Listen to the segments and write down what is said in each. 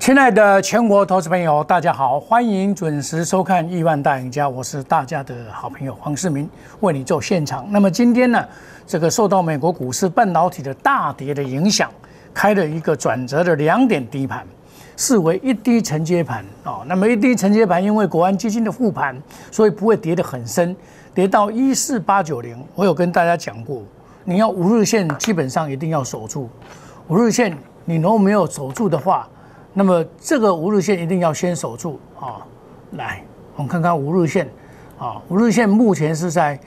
亲爱的全国投资朋友，大家好，欢迎准时收看《亿万大赢家》，我是大家的好朋友黄世明，为你做现场。那么今天呢，这个受到美国股市半导体的大跌的影响，开了一个转折的2点低盘，视为一低承接盘哦。那么一低承接盘，因为国安基金的护盘，所以不会跌得很深，跌到14890。我有跟大家讲过，你要5日线基本上一定要守住，5日线你如果没有守住的话，那么这个5日线一定要先守住啊！来，我们看看5日线啊，5日线目前是在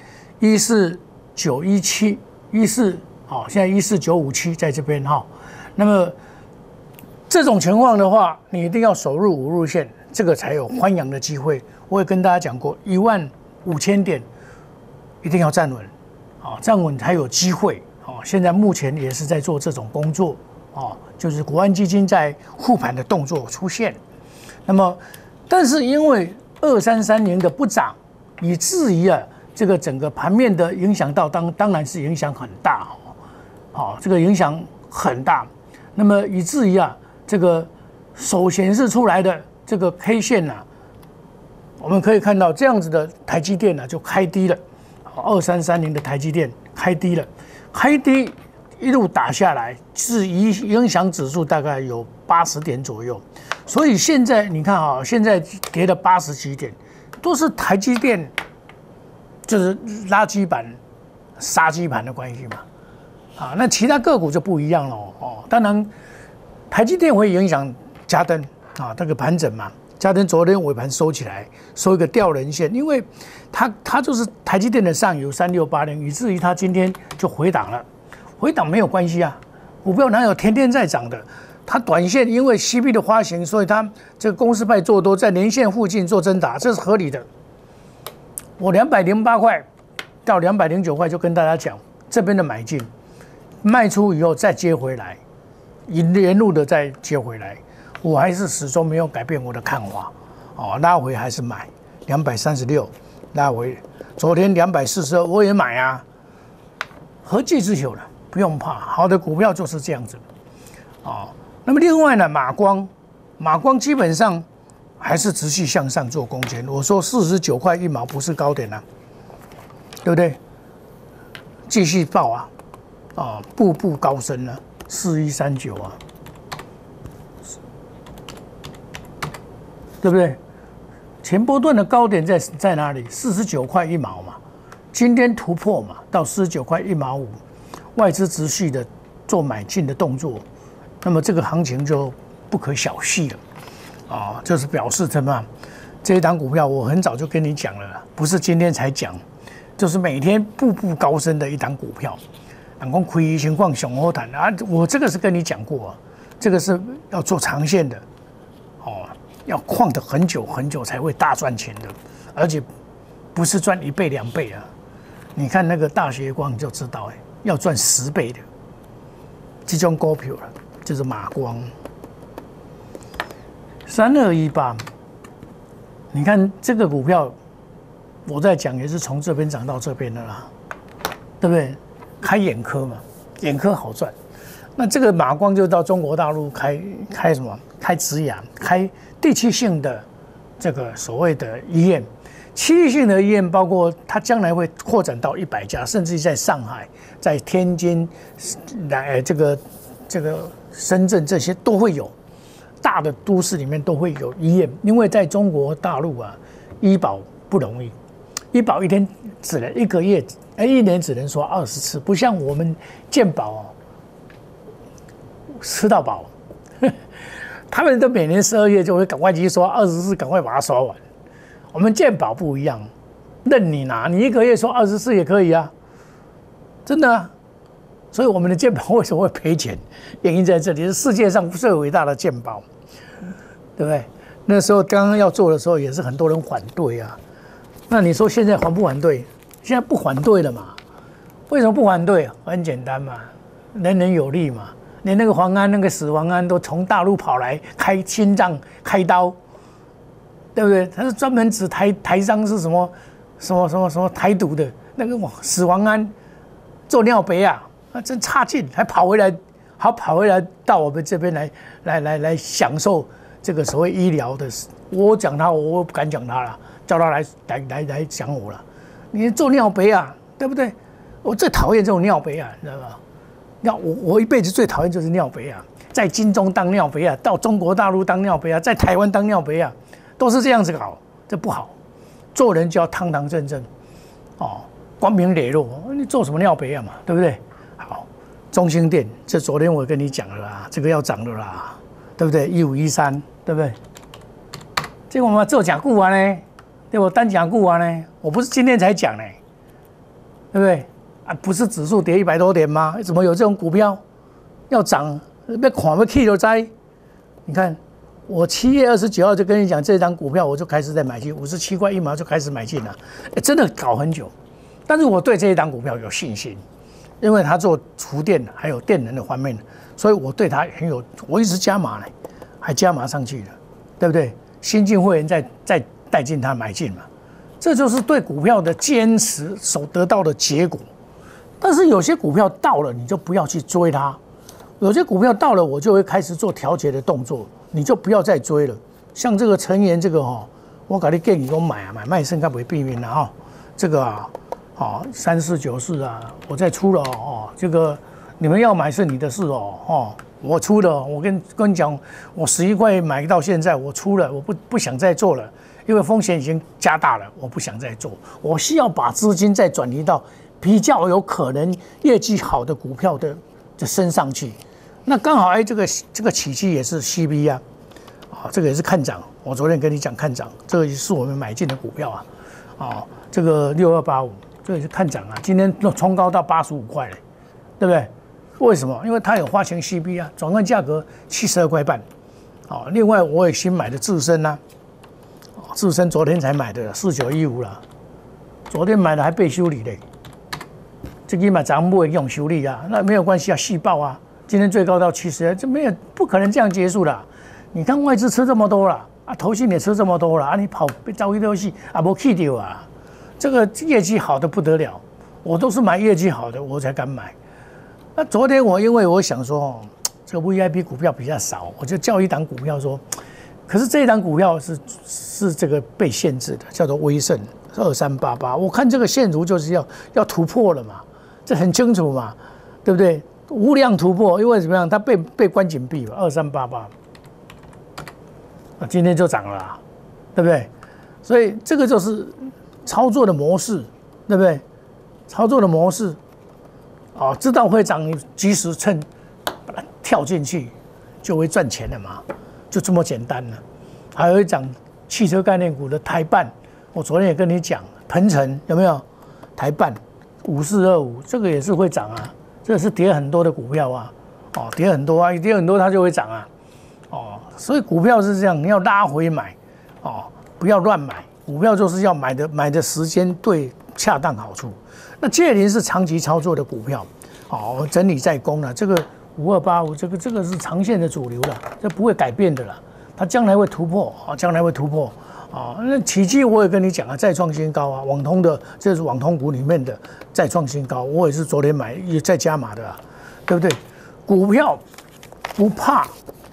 14917、好，现在14957在这边哈。那么这种情况的话，你一定要守入5日线，这个才有翻扬的机会。我也跟大家讲过，15000点一定要站稳啊，站稳才有机会啊。现在目前也是在做这种工作。就是国安基金在护盘的动作出现，那么，但是因为2330的不涨，以至于这个整个盘面的影响到当然是影响很大这个影响很大，那么以至于这个手显示出来的这个 K 线我们可以看到这样子的台积电就开低了，2330的台积电开低了，开低。一路打下来，是影响指数大概有80点左右，所以现在你看现在跌了80几点，都是台积电就是垃圾盘、杀鸡盘的关系嘛，那其他个股就不一样了当然，台积电会影响嘉登这个盘整嘛，嘉登昨天尾盘收起来，收一个吊人线，因为它就是台积电的上游3680，以至于它今天就回档了。回档没有关系股票哪有天天在涨的？它短线因为 CP 的发行，所以它这个公司派做多，在年线附近做增打，这是合理的。我208块到209块就跟大家讲，这边的买进，卖出以后再接回来，沿路的再接回来，我还是始终没有改变我的看法拉回还是买236，拉回昨天242我也买何计之有了。不用怕，好的股票就是这样子那么另外呢，马光基本上还是持续向上做攻坚。我说49块1毛不是高点对不对？继续爆步步高升4139对不对？前波段的高点在哪里？49块1毛嘛，今天突破嘛，到49块1毛5。外资持续的做买进的动作，那么这个行情就不可小觑了就是表示什么？这一档股票我很早就跟你讲了，不是今天才讲，就是每天步步高升的一档股票。讲开情况上好谈我这个是跟你讲过这个是要做长线的要晃得很久很久才会大赚钱的，而且不是赚1倍2倍你看那个大学光你就知道要赚10倍的这种股票了，就是马光3218。你看这个股票，我在讲也是从这边涨到这边的啦，对不对？开眼科嘛，眼科好赚。那这个马光就到中国大陆开什么？开植牙，开地区性的这个所谓的医院。区域性的医院包括它将来会扩展到100家，甚至在上海、在天津、这个深圳这些都会有大的都市里面都会有医院，因为在中国大陆医保不容易，医保一天只能1个月，1年只能刷20次，不像我们健保吃到饱，他们都每年12月就会赶快去刷20次，赶快把它刷完。我们健保不一样，任你拿，你1个月刷20次也可以真的所以我们的健保为什么会赔钱？原因在这里，是世界上最伟大的健保，对不对？那时候刚刚要做的时候，也是很多人反对那你说现在反不反对？现在不反对了嘛？为什么不反对？很简单嘛，人人有利嘛。连那个黄安，那个死黄安都从大陆跑来开心脏开刀。对不对？他是专门指台商是什么台独的那个死亡安做尿杯真差劲，还跑回来到我们这边来享受这个所谓医疗的，我讲他，我不敢讲他了，叫他来讲我了。你做尿杯啊，对不对？我最讨厌这种尿杯啊，你知道吗？我一辈子最讨厌就是尿杯啊，在金钟当尿杯啊，到中国大陆当尿杯啊，在台湾当尿杯啊，都是这样子搞，这不好。做人就要堂堂正正，哦，光明磊落。你做什么尿杯啊嘛，对不对？好，中兴电，这昨天我跟你讲了啦，这个要涨的啦。对不对？1513，对不对？这个我们做讲固啊呢，对不？单讲固啊呢，我不是今天才讲呢，对不对？啊，不是指数跌100多点吗？怎么有这种股票要涨？要看要 K 就栽。你看，我7月29号就跟你讲，这张股票我就开始在买进，57块1毛就开始买进了，真的搞很久。但是我对这一档股票有信心，因为它做厨电还有电能的方面。所以我对它很有，我一直加码呢，还加码上去了，对不对？新进会员再带进它买进嘛，这就是对股票的坚持所得到的结果。但是有些股票到了，你就不要去追它；有些股票到了，我就会开始做调节的动作，你就不要再追了。像这个成言这个哈，我给你建议我买啊，买卖身价不会避免了哈。这个啊，好3494啊，我再出了哦，这个。你们要买是你的事哦，我出了，我跟你讲，我11块买到现在，我出了，我不想再做了，因为风险已经加大了，我不想再做，我需要把资金再转移到比较有可能业绩好的股票的身上去。那刚好这个起基也是 CB 啊，这个也是看涨，我昨天跟你讲看涨，这个也是我们买进的股票啊，这个6285，这个也是看涨啊，今天冲高到85块了，对不对？为什么？因为它有花钱 CB 啊，转换价格72块半。好，另外我也新买的自身啊，自身昨天才买的4915了，昨天买的还被修理嘞。这个嘛，咱们不会用修理啊，那没有关系啊，细报啊，今天最高到70，这没有不可能这样结束的。你看外资吃这么多了啊，投信也吃这么多了啊，你跑被遭一堆戏啊，没去掉啊，这个业绩好的不得了，我都是买业绩好的我才敢买。那昨天因为我想说，这个 VIP 股票比较少，我就叫一档股票说，可是这一档股票是这个被限制的，叫做威盛2388。我看这个线图就是要突破了嘛，这很清楚嘛，对不对？无量突破，因为怎么样？它被关紧闭了2388，今天就涨了啦，对不对？所以这个就是操作的模式，对不对？操作的模式。知道会涨，你及时趁把它跳进去，就会赚钱了嘛，就这么简单了。还有一档汽车概念股的台半，我昨天也跟你讲，鹏程有没有？台半5425，这个也是会涨啊，这是跌很多的股票啊，跌很多啊，跌很多它就会涨啊，所以股票是这样，你要拉回买，不要乱买，股票就是要买的时间对，恰当好处。那界霖是长期操作的股票，整理再攻了。这个5285，这个是长线的主流了，这不会改变的了。它将来会突破，将来会突破。那起基我也跟你讲啊，再创新高啊，网通的这是网通股里面的再创新高，我也是昨天买也在加码的啦，对不对？股票不怕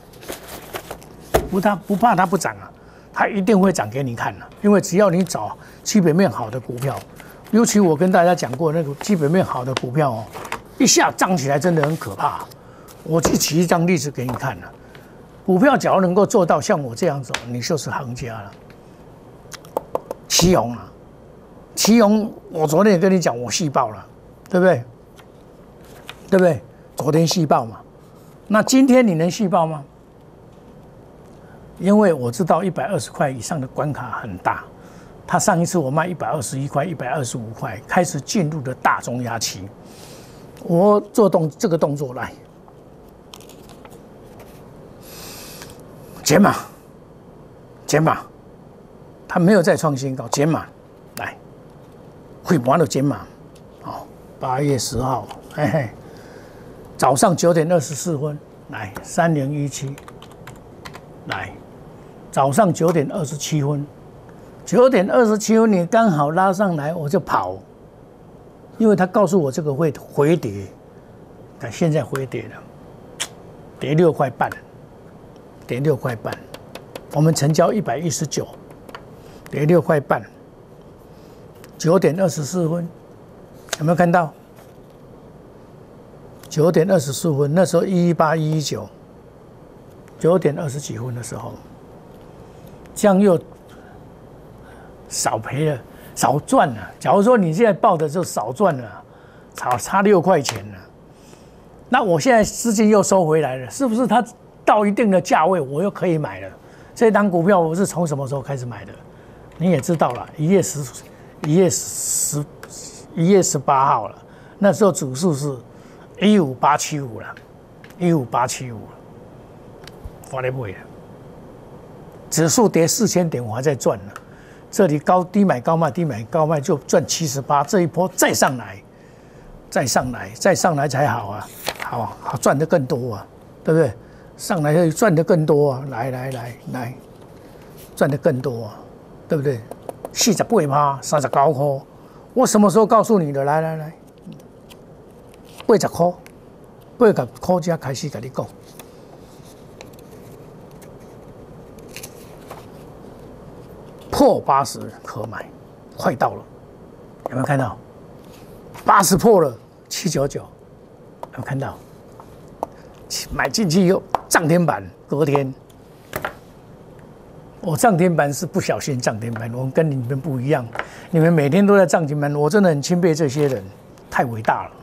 它不涨啊，它一定会涨给你看的，因为只要你找基本面好的股票。尤其我跟大家讲过，那个基本面好的股票一下涨起来真的很可怕。我就举一张例子给你看了，股票假如能够做到像我这样子，你就是行家了。奇鋐啊，奇鋐，我昨天也跟你讲，我细报了，对不对？对不对？昨天细报嘛，那今天你能细报吗？因为我知道120块以上的关卡很大。它上一次我卖121块、125块，开始进入了大中压期。我做这个动作来，减码，它没有再创新高，减码，来，会盘的减码，8月10号，嘿嘿，早上9点24分，来3017，来，早上9点27分。9点27分，你刚好拉上来，我就跑，因为他告诉我这个会回跌，现在回跌了，跌6块半，跌6块半， 我们成交119，跌6块半，9点24分，有没有看到？9点24分，那时候118、119，9点20几分的时候，这样又少赔了，少赚了。假如说你现在报的就少赚了，差6块钱了。那我现在资金又收回来了，是不是它到一定的价位，我又可以买了？这档股票我是从什么时候开始买的？你也知道了，1月18号了，那时候指数是15875了，15875了，我来买了。指数跌4000点，我还在赚呢。这里低买高卖，低买高卖就赚78，这一波再上来才好啊，好赚得更多啊，对不对？上来可以赚得更多啊，来，赚得更多啊，对不对？48%、39块，我什么时候告诉你的？来，80块，80块才开始跟你讲。破80可买，快到了，有没有看到？80破了，799，有没有看到？买进去以后涨停板，隔天，我涨停板是不小心涨停板，我跟你们不一样，你们每天都在涨停板，我真的很钦佩这些人，太伟大了，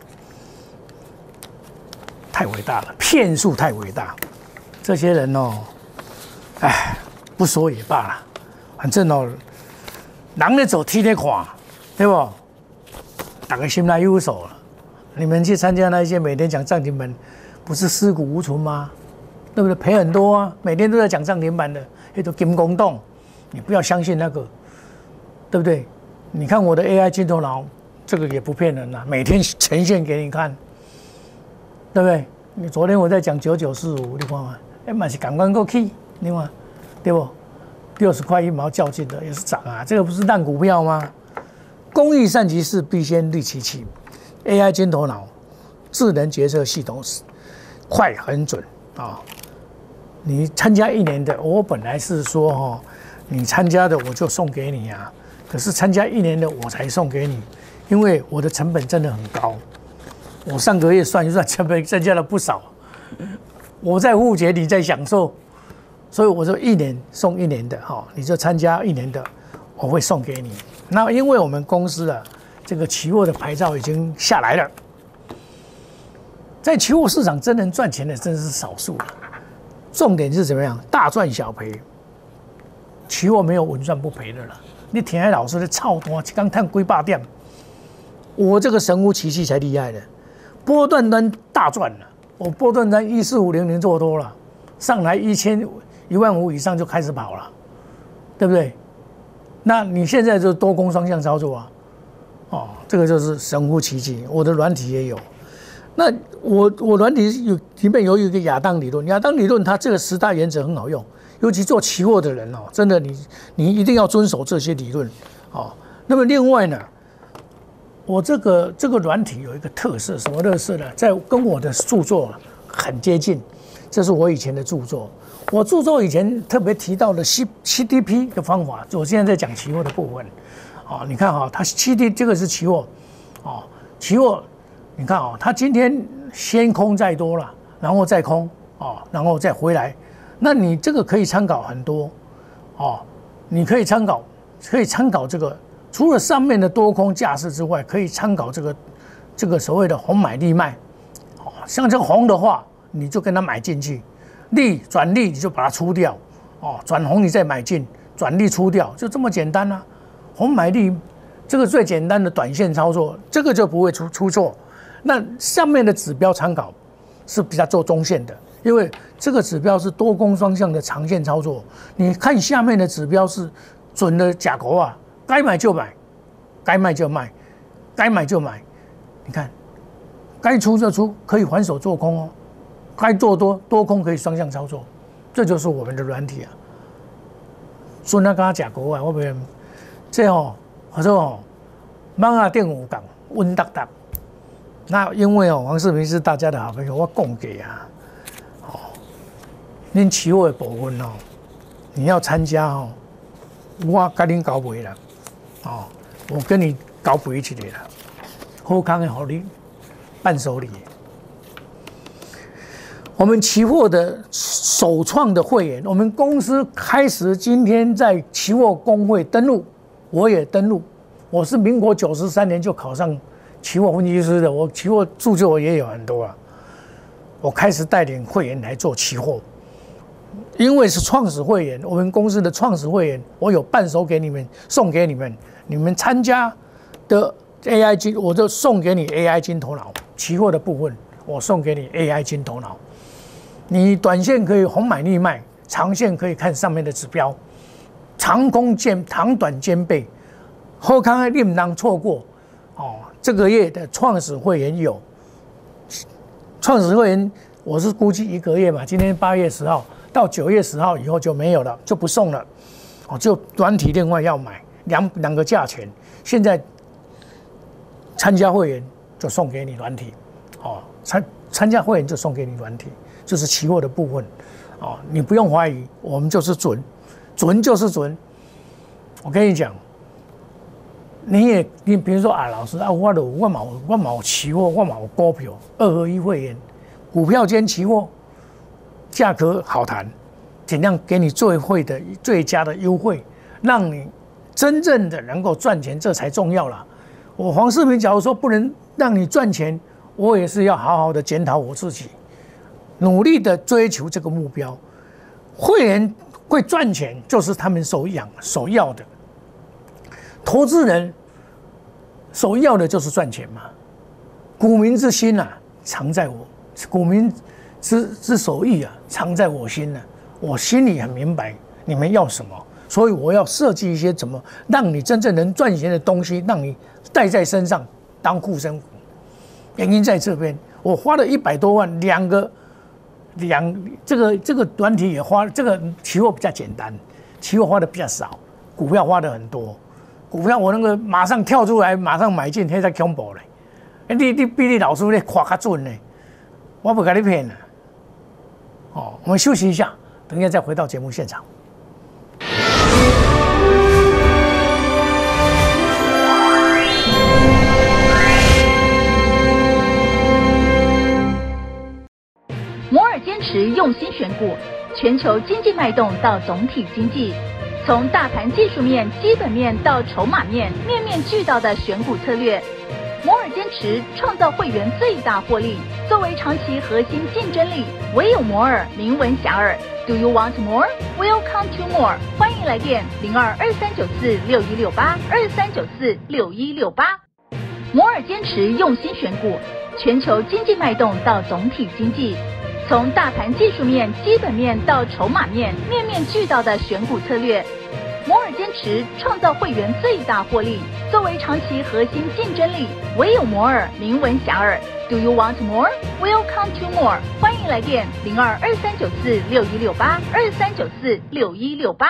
太伟大了，骗术太伟大，这些人哦，哎，不说也罢了。反正哦，人咧走，天咧看，对不？大家心内有数了。你们去参加那些每天讲涨停板，不是尸骨无存吗？对不对？赔很多啊，每天都在讲涨停板的，那都金公洞，你不要相信那个，对不对？你看我的 AI 镜头脑，这个也不骗人啦，每天呈现给你看，对不对？你昨天我在讲9945，你看嘛，嘛是赶快过去，你看，对不？60块1毛较劲的也是涨啊，这个不是烂股票吗？工欲善其事，必先利其器。AI 尖头脑，智能决策系统快很准啊！你参加1年的，我本来是说哈，你参加的我就送给你啊，可是参加1年的我才送给你，因为我的成本真的很高。我上个月算一算，成本增加了不少。我在付钱，你在享受。所以我说1年送1年的哈，你就参加1年的，我会送给你。那因为我们公司的这个期货的牌照已经下来了，在期货市场真能赚钱的真是少数了。重点是怎么样？大赚小赔。期货没有稳赚不赔的了。你听海老师的操单，一天赚几百点，我这个神乎其技才厉害的。波段单大赚了，我波段单14500做多了，上来15000、15000以上就开始跑了，对不对？那你现在就多空双向操作啊，哦，这个就是神乎其技。我的软体也有，那我软体里面有一个亚当理论，亚当理论它这个10大原则很好用，尤其做期货的人哦，真的你一定要遵守这些理论哦。那么另外呢，我这个软体有一个特色，什么特色呢？在跟我的著作很接近，这是我以前的著作。我著作以前特别提到的 CDP 的方法，我现在在讲期货的部分。哦，你看哈，它这个是期货，哦，期货，你看哦，它今天先空再多了，然后再空，哦，然后再回来，那你这个可以参考很多，哦，你可以参考这个，除了上面的多空架势之外，可以参考这个所谓的红买利卖，哦，像这个红的话，你就跟它买进去。利转利你就把它出掉，哦，转红你再买进，转利出掉，就这么简单啊。红买利这个最简单的短线操作，这个就不会出错。那上面的指标参考是比较做中线的，因为这个指标是多空双向的长线操作。你看下面的指标是准的假狗啊，该买就买，该卖就卖，该买就买。你看，该出就出，可以还手做空哦。该做多空可以双向操作，这就是我们的软体啊。孙那刚讲国外，我们这哦，我说哦，网啊电有讲稳当当。那因为哦，黄世明是大家的好朋友，我供给啊，哦，恁期货的部分哦， 你要参加哦，我跟你搞不了，哦，我跟你搞不一起来了，好康的好你伴手礼。我们期货的首创的会员，我们公司开始今天在期货公会登录，我也登录。我是民国93年就考上期货分析师的，我期货著作也有很多啊。我开始带领会员来做期货，因为是创始会员，我们公司的创始会员，我有伴手给你们，送给你们，你们参加的 AI 金，我就送给你 AI 金头脑，期货的部分我送给你 AI 金头脑。你短线可以红买逆卖，长线可以看上面的指标，长短兼备。后康你不能错过哦！这个月的创始会员有，创始会员我是估计1个月嘛，今天8月10号到9月10号以后就没有了，就不送了。哦，就软体另外要买两个价钱，现在参加会员就送给你软体，哦，参加会员就送给你软体。就是期货的部分，哦，你不用怀疑，我们就是准就是准。我跟你讲，你比如说啊，老师啊，我冇期货，我冇股票，2合1会员，股票兼期货，价格好谈，尽量给你最佳的优惠，让你真正的能够赚钱，这才重要啦。我黄世明假如说不能让你赚钱，我也是要好好的检讨我自己。努力的追求这个目标，会员会赚钱，就是他们首要的。投资人首要的就是赚钱嘛。股民之心啊，藏在我；股民之所欲啊，藏在我心啊。我心里很明白你们要什么，所以我要设计一些怎么让你真正能赚钱的东西，让你带在身上当护身符。原因在这边，我花了100多万，这个软体也花，这个期货比较简单，期货花的比较少，股票花的很多。股票我那个马上跳出来，马上买进，那才恐怖嘞！你比你老师咧看较准呢，我不跟你骗了。哦，我们休息一下，等一下再回到节目现场。 坚持用心选股，全球经济脉动到总体经济，从大盘技术面、基本面到筹码面，面面俱到的选股策略。摩尔坚持创造会员最大获利，作为长期核心竞争力，唯有摩尔名闻遐迩。Do you want more? Welcome to more。欢迎来电0223946168，23946168。摩尔坚持用心选股，全球经济脉动到总体经济。从大盘技术面、基本面到筹码面，面面俱到的选股策略。摩尔坚持创造会员最大获利，作为长期核心竞争力，唯有摩尔名闻遐迩。Do you want more? Welcome to more。欢迎来电0223946168，23946168。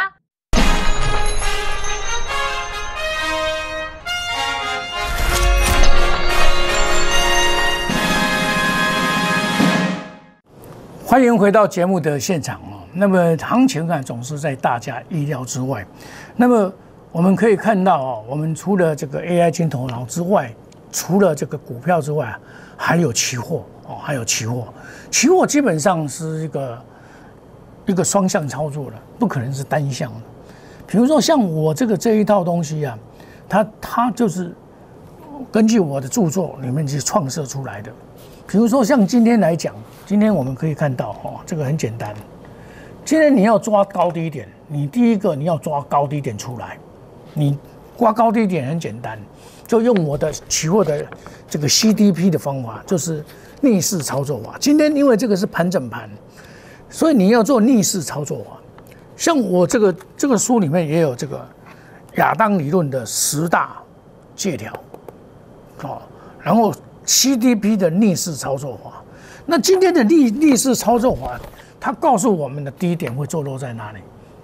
欢迎回到节目的现场哦。那么行情啊，总是在大家意料之外。那么我们可以看到哦，我们除了这个 AI 金头脑之外，除了这个股票之外，还有期货哦，还有期货。期货基本上是一个双向操作的，不可能是单向的。比如说像我这一套东西啊，它就是根据我的著作里面去创设出来的。比如说像今天来讲，今天我们可以看到哦，这个很简单。今天你要抓高低点，你第一个你要抓高低点出来。你抓高低点很简单，就用我的期货的这个 CDP 的方法，就是逆势操作法。今天因为这个是盘整盘，所以你要做逆势操作法。像我这个书里面也有这个亚当理论的10大借条，哦，然后 CDP 的逆势操作法。那今天的逆势操作法，它告诉我们的低点会坐落在哪里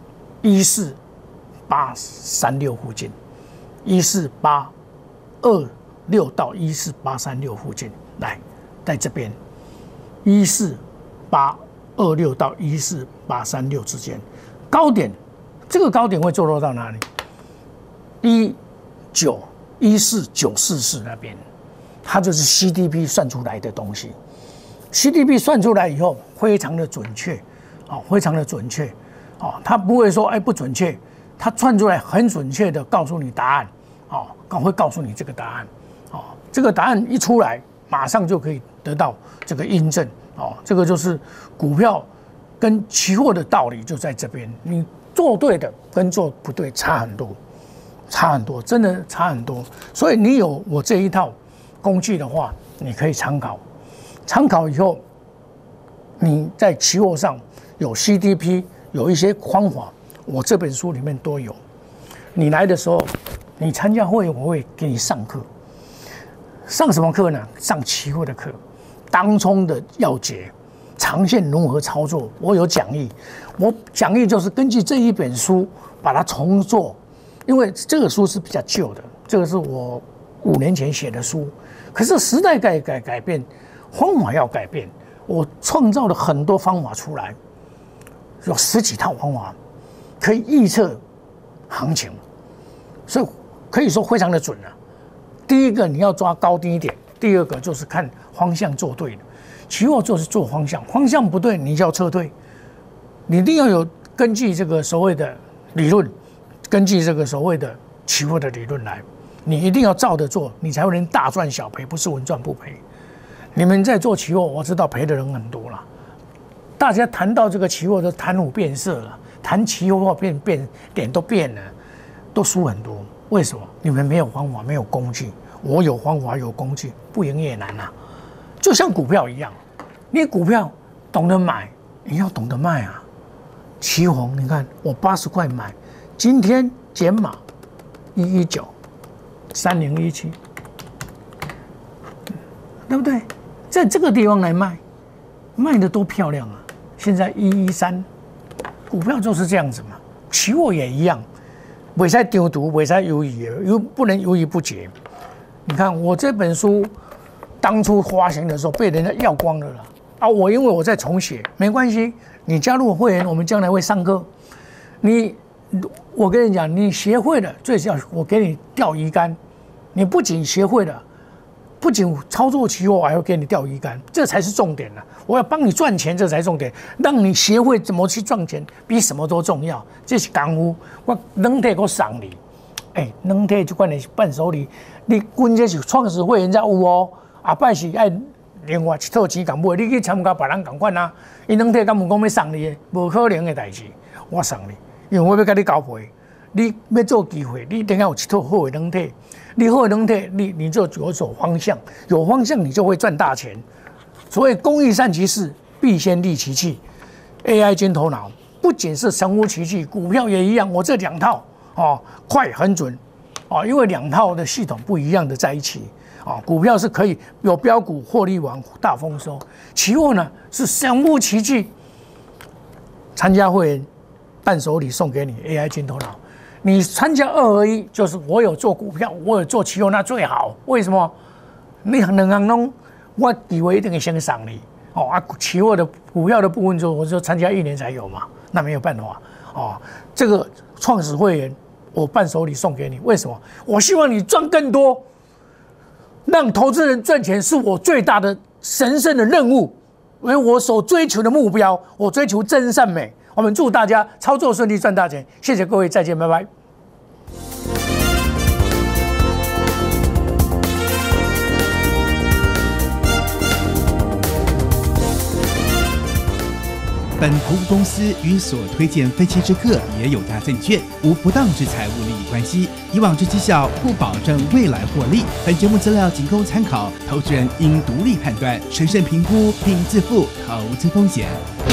？14836附近，14826到14836附近，来，在这边14826到14836之间，高点这个高点会坐落到哪里？14944那边，它就是 CDP 算出来的东西。CDP 算出来以后，非常的准确，非常的准确，它不会说不准确，它算出来很准确的告诉你答案，会告诉你这个答案，这个答案一出来，马上就可以得到这个印证，这个就是股票跟期货的道理就在这边，你做对的跟做不对差很多，差很多，真的差很多。所以你有我这一套工具的话，你可以参考。参考以后，你在期货上有 CDP， 有一些方法，我这本书里面都有。你来的时候，你参加会，我会给你上课。上什么课呢？上期货的课，当冲的要诀，长线如何操作，我有讲义。我讲义就是根据这一本书把它重做，因为这个书是比较旧的，这个是我5年前写的书。可是时代改变，方法要改变，我创造了很多方法出来，有10几套方法可以预测行情，所以可以说非常的准了。第一个你要抓高低点，第二个就是看方向做对了。期货就是做方向，方向不对你就要撤退，你一定要有根据这个所谓的理论，根据这个所谓的期货的理论来，你一定要照着做，你才会能大赚小赔，不是稳赚不赔。你们在做期货，我知道赔的人很多了。大家谈到这个期货都谈虎变色了，谈期货脸都变了，都输很多。为什么？你们没有方法，没有工具。我有方法，有工具，不赢也难啊。就像股票一样，你股票懂得买，你要懂得卖啊。期红，你看我80块买，今天减码119， 3017，对不对？在这个地方来卖，卖的多漂亮啊！现在113，股票就是这样子嘛，期货也一样，不使丢毒，不使犹豫，又不能犹豫不决。你看我这本书当初发行的时候被人家要光了啦，我因为我在重写，没关系，你加入会员，我们将来会上课。我跟你讲，你学会了，最少我给你钓鱼竿，你不仅学会了。不仅操作期货，我还会给你钓鱼竿，这才是重点呢。我要帮你赚钱，这才是重点。让你学会怎么去赚钱，比什么都重要。这是功夫，我能体我送你。能体这款的伴手礼，你阮这是创始会员才有哦。下摆是爱另外一套钱共买，你去参加别人共款啊。伊能体敢问讲要送你的，无可能的代志。我送你，因为我要跟你交配。你要做机会，你一定要有一套好的能体。你好的能体，你就有所方向，有方向你就会赚大钱。所谓工欲善其事，必先利其器。AI 金头脑不仅是神乎其技，股票也一样。我这2套快很准因为2套的系统不一样的在一起股票是可以有标股获利王大丰收，期货呢是神乎其技。参加会员伴手礼送给你 AI 金头脑。你参加2合1，就是我有做股票，我有做期货，那最好。为什么？你2项拢，我以为一定会先送你期货的股票的部分我就参加1年才有嘛，那没有办法这个创始会员，我伴手礼送给你，为什么？我希望你赚更多，让投资人赚钱是我最大的神圣的任务，因为我所追求的目标，我追求真善美。我们祝大家操作顺利，赚大钱！谢谢各位，再见，拜拜。 本服务公司与所推荐分期之客也有大证券，无不当之财务利益关系。以往之绩效不保证未来获利。本节目资料仅供参考，投资人应独立判断、审慎评估并自负投资风险。